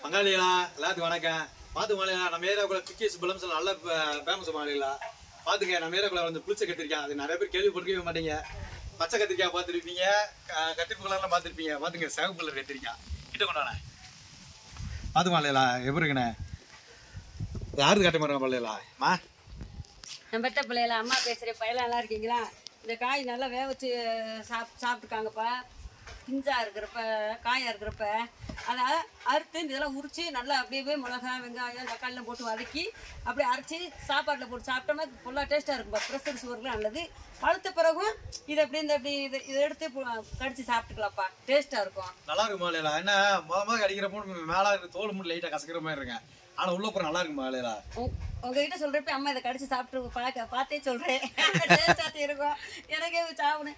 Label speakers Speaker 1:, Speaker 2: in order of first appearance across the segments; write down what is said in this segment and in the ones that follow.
Speaker 1: பங்காளிகளா எல்லாத்துக்கும் வணக்கம். பார்த்து மாலையா நம்ம ஏரியாவுக்குள்ள பிக்கேஸ் பிளம்ஸ் நல்ல ஃபேமஸ் மாலைகளா பார்த்துங்க. நம்ம ஏரியாவுக்குள்ள வந்து புளிச்ச கத்திரிக்காய், அது நிறைய பேர் கேள்விப்பட்டிருக்கவே மாட்டீங்க. பச்சை கத்திரிக்காய் பார்த்துருப்பீங்க, கத்திரிப்பு கலர்லாம் பார்த்துருப்பீங்க. பார்த்துங்க சிவப்பு கலர் கத்திரிக்காய் கிட்ட கொண்டாண்ணே பார்த்து மாலையா எப்படி இருக்குண்ணே? யாருக்கு கட்ட மாட்டேங்க பிள்ளைகளா? மா
Speaker 2: நம்ம பெத்த பிள்ளைகளா அம்மா பேசுகிற பையெல்லாம் நல்லா இருக்கீங்களா? இந்த காய் நல்லா வேக வச்சு சாப்பிட்டுருக்காங்கப்பா. பிஞ்சா இருக்கிறப்ப காயாக இருக்கிறப்ப அதை அறுத்து இதெல்லாம் உரித்து நல்லா அப்படியே மிளகா வெங்காயம் தக்காளிலாம் போட்டு வதக்கி அப்படியே அரைச்சி சாப்பாட்டில் போட்டு சாப்பிட்டோம்னா ஃபுல்லாக டேஸ்ட்டாக இருக்கும்ப்பா. ப்ரெஷர் சுகருக்குலாம் நல்லது. பழுத்த பிறகும் இதை அப்படி இந்த அப்படி இதை எடுத்து கடிச்சு சாப்பிட்டுக்கலாம்ப்பா. டேஸ்ட்டாக இருக்கும்.
Speaker 1: நல்லா இருக்கும் மாலையா. என்ன முதல் கடிக்கிறப்போ மேலே தோல் மட்டும் லைட்டாக கசக்கிற மாதிரி இருக்கேன். ஆனால் உள்ள அப்புறம் நல்லா இருக்கும் மாலையா.
Speaker 2: உங்ககிட்ட சொல்கிறப்ப அம்மா இதை கடிச்சு சாப்பிட்டு பார்த்தே சொல்கிறேன். டேஸ்ட்டாக இருக்கும். எனக்கே சாப்பிடுனேன்.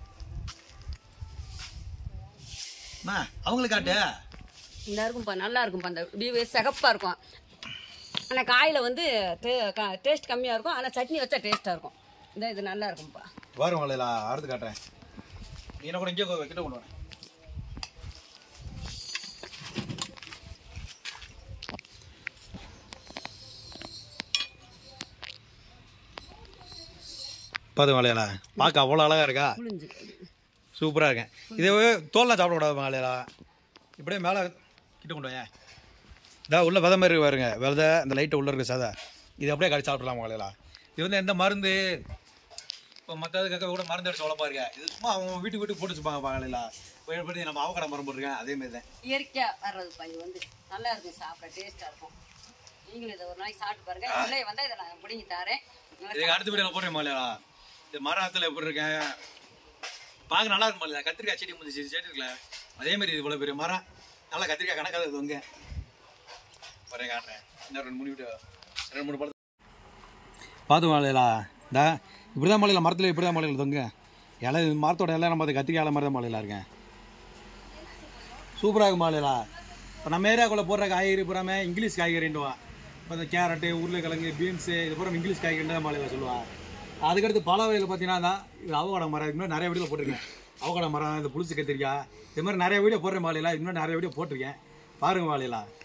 Speaker 1: அவங்களுக்கு காட்டு
Speaker 2: இந்த இருக்கும்ப்பா, நல்லா இருக்கும்ப்பா. அந்த இப்படி சிகப்பாக இருக்கும். ஆனால் காயில் வந்து டேஸ்ட் கம்மியாக இருக்கும். ஆனால் சட்னி வச்சா டேஸ்ட்டாக இருக்கும். இந்த இது நல்லா இருக்கும்ப்பா.
Speaker 1: வரும் வரல அறுத்து காட்டுறேன். நீ என்ன கூட இங்கே கிட்ட கொண்டு வரேன். பார்த்து மலையாளா பார்க்க அவ்வளோ அழகா இருக்கா? சூப்பராக இருக்கேன். இதே தோல்லாம் சாப்பிடக்கூடாது மலையாளா. இப்படியே மேலே கிட்ட கொண்டு வாங்க. இதா உள்ள விதை மாதிரி பாருங்க. விதை இந்த லைட்டை உள்ளே இருக்க சாதா இது அப்படியே கடிச்சு சாப்பிடலாம் மலையாளா. இது வந்து எந்த மருந்து இப்போ மற்றதுக்காக கூட மருந்து அடிச்சு வளர்ப்பா இருக்கேன். இது சும்மா அவங்க வீட்டுக்கு போட்டு வச்சுப்பாங்க மலையாளா. போய் நம்ம அவக்கடை மரம் போட்டிருக்கேன். அதேமாரி தான்
Speaker 2: இயற்கையாக வர்றதுப்பா. இது வந்து நல்லா இருக்கும், சாப்பிட டேஸ்ட்டாக இருக்கும். நீங்களும் இதை ஒரு நாளைக்கு சாப்பிட்டு பாருங்க. உள்ளே வந்தால் இதை நான் பிடிங்கி தரேன்.
Speaker 1: இதுக்கு அடுத்த வீடியோவில் போடுறேன் மலையாளா. இது மரத்தில் எப்படி இருக்கேன் பார்க்க நல்லா இருக்கும் மலையா. கத்திரிக்காய் செடி முடிஞ்சு செடி இருக்குல்ல அதேமாரி இது இவ்வளோ பெரிய மரம். நல்லா கத்திரிக்காய் கணக்காக இது உங்க வரேன் காட்டுறேன். இன்னும் 2-3 வீடியோ 2-3 படத்தை பார்த்து மலையிலா. இந்த இப்படி தான் மலையில மரத்தில் இப்படி தான் மலையில் தொங்க இலை மரத்தோட இலை நம்ம அது கத்திரிக்காய் இலை மாதிரி தான் மலையில இருக்கேன். சூப்பராக இருக்கும் மலையிலா. இப்போ நம்ம ஏரியாக்குள்ளே போடுற காய்கறி பூராமே இங்கிலீஷ் காய்கறின்டுவான். இப்போ இந்த கேரட்டு உருளைக்கிழங்கு பீன்ஸு இது பூரா இங்கிலீஷ் காய்கறின்னு தான் மலையில் சொல்லுவான். அதுக்கடுத்து பல வகையில் பார்த்தீங்கன்னா இது அவகடை மரம். இது மாதிரி நிறைய வீடியோ போட்டிருக்கேன். அவகடை மரம், இந்த புளிச்சு கத்திரிக்காய் இது மாதிரி நிறைய வீடியோ போடுறேன் மாலையிலா. இது மாதிரி நிறைய வீடியோ போட்டிருக்கேன். பாருங்க மாலையிலா.